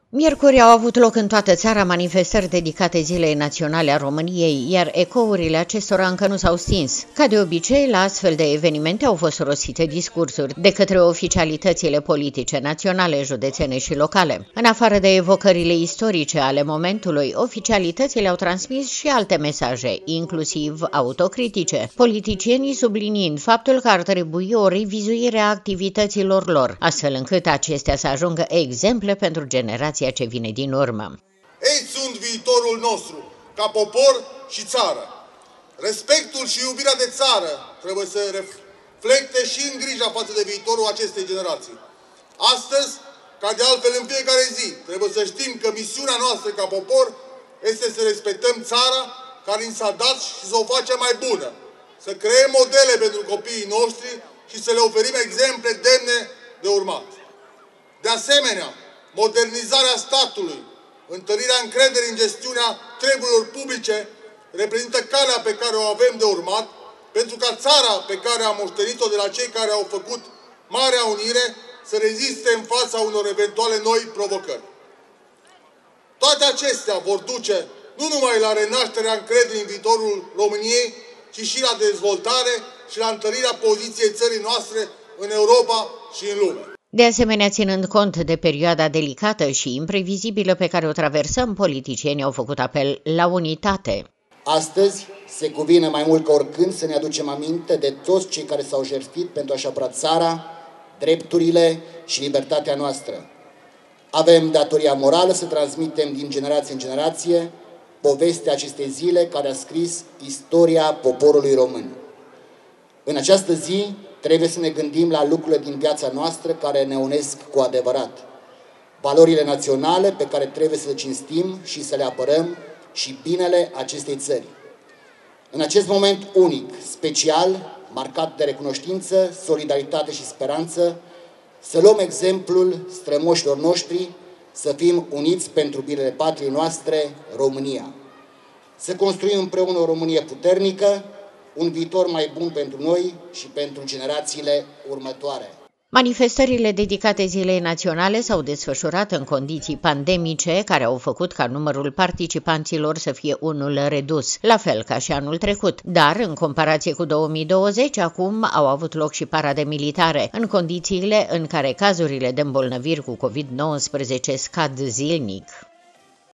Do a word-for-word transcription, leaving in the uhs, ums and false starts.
Miercuri au avut loc în toată țara manifestări dedicate Zilei Naționale a României, iar ecourile acestora încă nu s-au stins. Ca de obicei, la astfel de evenimente au fost rostite discursuri de către oficialitățile politice naționale, județene și locale. În afară de evocările istorice ale momentului, oficialitățile au transmis și alte mesaje, inclusiv autocritice, politicienii subliniind faptul că ar trebui o revizuire a activităților lor, astfel încât acestea să ajungă exemple pentru generația ce vine din urmă. Ei sunt viitorul nostru, ca popor și țară. Respectul și iubirea de țară trebuie să reflecte și în grija față de viitorul acestei generații. Astăzi, ca de altfel în fiecare zi, trebuie să știm că misiunea noastră ca popor este să respectăm țara care ni s-a dat și să o facem mai bună. Să creăm modele pentru copiii noștri și să le oferim exemple demne de urmat. De asemenea, modernizarea statului, întărirea încrederii în gestiunea treburilor publice reprezintă calea pe care o avem de urmat pentru ca țara pe care am moștenit-o de la cei care au făcut Marea Unire să reziste în fața unor eventuale noi provocări. Toate acestea vor duce nu numai la renașterea încrederii în viitorul României, ci și la dezvoltare și la întărirea poziției țării noastre în Europa și în lume. De asemenea, ținând cont de perioada delicată și imprevizibilă pe care o traversăm, politicienii au făcut apel la unitate. Astăzi se cuvine mai mult ca oricând să ne aducem aminte de toți cei care s-au jertfit pentru a-și apăra țara, drepturile și libertatea noastră. Avem datoria morală să transmitem din generație în generație povestea acestei zile care a scris istoria poporului român. În această zi trebuie să ne gândim la lucrurile din viața noastră care ne unesc cu adevărat. Valorile naționale pe care trebuie să le cinstim și să le apărăm și binele acestei țări. În acest moment unic, special, marcat de recunoștință, solidaritate și speranță, să luăm exemplul strămoșilor noștri, să fim uniți pentru binele patriei noastre, România. Să construim împreună o Românie puternică, un viitor mai bun pentru noi și pentru generațiile următoare. Manifestările dedicate Zilei Naționale s-au desfășurat în condiții pandemice, care au făcut ca numărul participanților să fie unul redus, la fel ca și anul trecut. Dar, în comparație cu două mii douăzeci, acum au avut loc și parade militare, în condițiile în care cazurile de îmbolnăviri cu COVID nouăsprezece scad zilnic.